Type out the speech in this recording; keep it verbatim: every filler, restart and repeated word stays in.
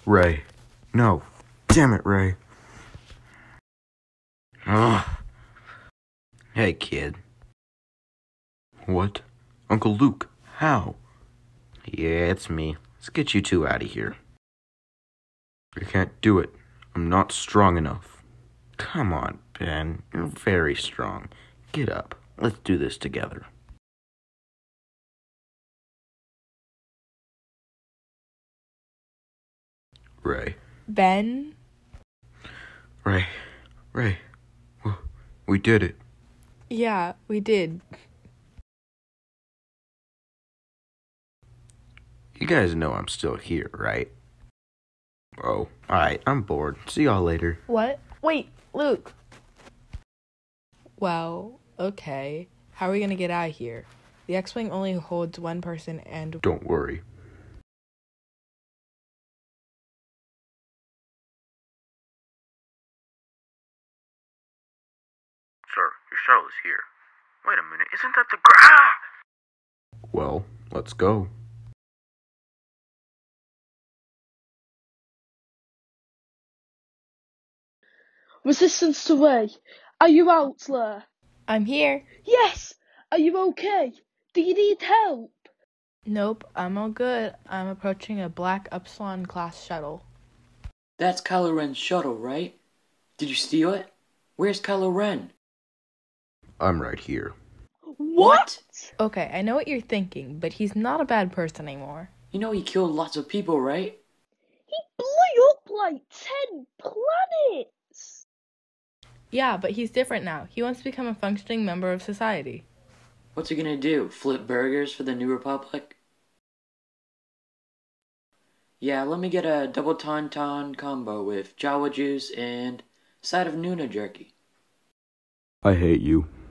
Ray. No. Damn it, Ray. Ugh. Hey, kid. What? Uncle Luke, how? Yeah, it's me. Let's get you two out of here. I can't do it. I'm not strong enough. Come on, Ben. You're very strong. Get up. Let's do this together. Ray. Ben? Ray. Ray. We did it. Yeah, we did. You guys know I'm still here, right? Oh, alright, I'm bored. See y'all later. What? Wait, Luke. Well, okay. How are we gonna get out of here? The X-Wing only holds one person and... Don't worry. Sir, your shuttle is here. Wait a minute, isn't that the gra- Well, let's go. Resistance to Ray. Are you out there? I'm here. Yes! Are you okay? Do you need help? Nope, I'm all good. I'm approaching a black Upsilon class shuttle. That's Kylo Ren's shuttle, right? Did you steal it? Where's Kylo Ren? I'm right here. What? Okay, I know what you're thinking, but he's not a bad person anymore. You know he killed lots of people, right? He blew up like ten planets! Yeah, but he's different now. He wants to become a functioning member of society. What's he gonna do? Flip burgers for the New Republic? Yeah, let me get a double tauntaun combo with Jawa juice and a side of Nuna jerky. I hate you.